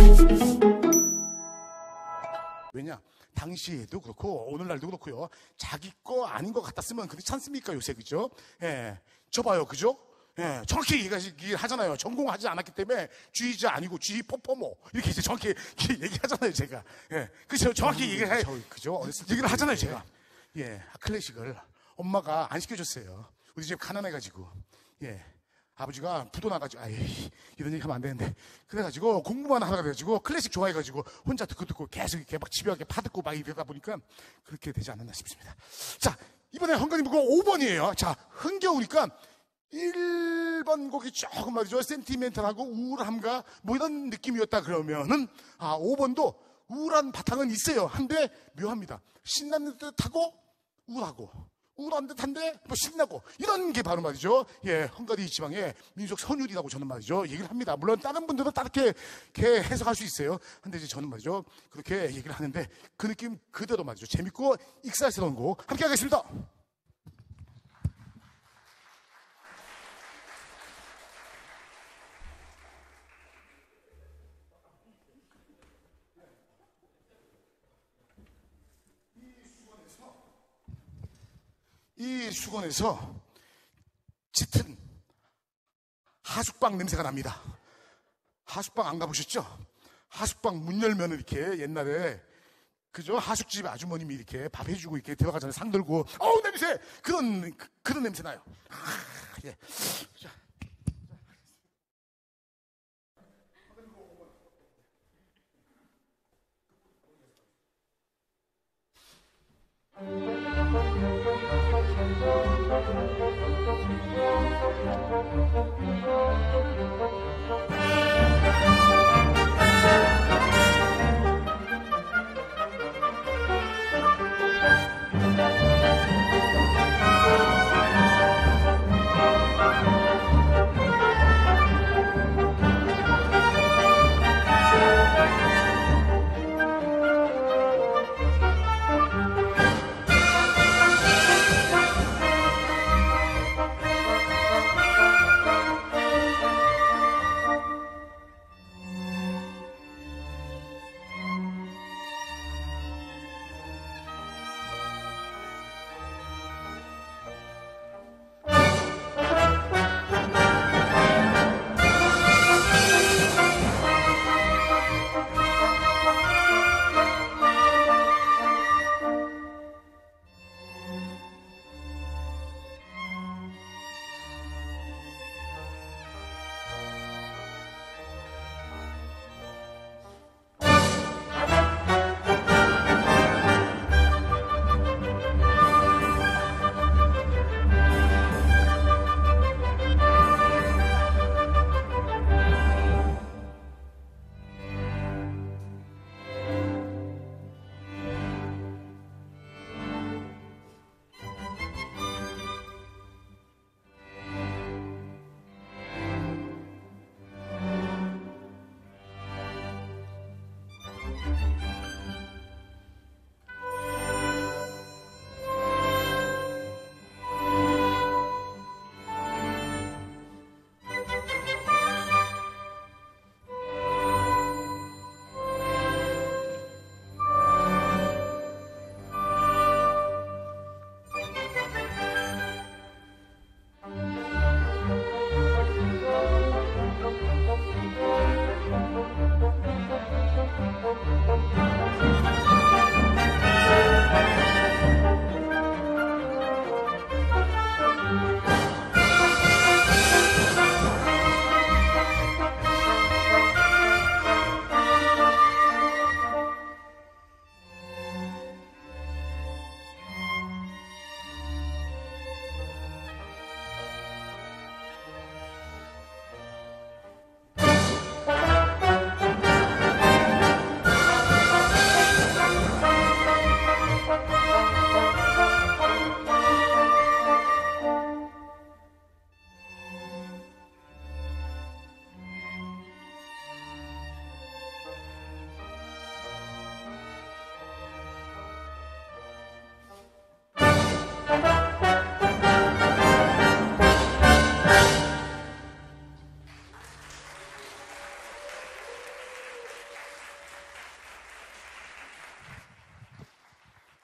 왜냐? 당시에도 그렇고 오늘날도 그렇고요. 자기 거 아닌 것 같았으면 그렇지 않습니까 요새, 그죠? 예, 저 봐요, 그죠? 예, 정확히 얘기하잖아요. 전공하지 않았기 때문에 쥐자 아니고 쥐 포포모 이렇게 이제 정확히 얘기하잖아요, 제가. 예, 그죠? 정확히 그죠? 얘기를 하잖아요, 제가. 예, 클래식을 엄마가 안 시켜줬어요. 우리 집 가난해가지고. 예. 아버지가 부도 나가지고, 이런 얘기 하면 안 되는데. 그래가지고, 공부만 하다가 돼가지고, 클래식 좋아해가지고, 혼자 듣고 계속 이렇게 막 집요하게 파듣고 막 이러다 보니까, 그렇게 되지 않았나 싶습니다. 자, 이번에 헝가리 무거 5번이에요. 자, 흥겨우니까, 1번 곡이 조금 말이죠. 센티멘탈하고 우울함과 뭐 이런 느낌이었다 그러면은, 5번도 우울한 바탕은 있어요. 한데, 묘합니다. 신나는 듯하고, 우울하고. 우울한 듯한데 뭐 신나고 이런 게 바로 말이죠. 예, 헝가리 지방의 민속 선율이라고 저는 말이죠 얘기를 합니다. 물론 다른 분들은 다르게 해석할 수 있어요. 근데 이제 저는 말이죠 그렇게 얘기를 하는데 그 느낌 그대로 말이죠 재밌고 익살스러운 곡 함께 하겠습니다. 이 수건에서 짙은 하숙방 냄새가 납니다. 하숙방 안 가보셨죠? 하숙방 문 열면 이렇게 옛날에 그죠? 하숙집 아주머님이 이렇게 밥 해주고 이렇게 들어가잖아요. 상 들고 어우 냄새 그런 냄새 나요. 예. 자.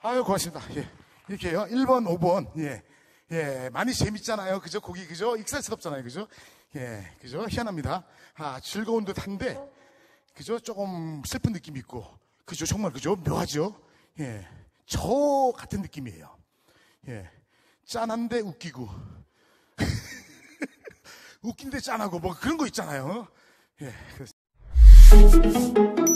아유, 고맙습니다. 예. 이렇게요. 1번, 5번. 예. 예. 많이 재밌잖아요. 그죠? 곡이, 그죠? 익살스럽잖아요. 그죠? 예. 그죠? 희한합니다. 아, 즐거운 듯 한데, 그죠? 조금 슬픈 느낌이 있고, 그죠? 정말, 그죠? 묘하죠? 예. 저 같은 느낌이에요. 예. 짠한데 웃기고. 웃긴데 짠하고, 뭐 그런 거 있잖아요. 예.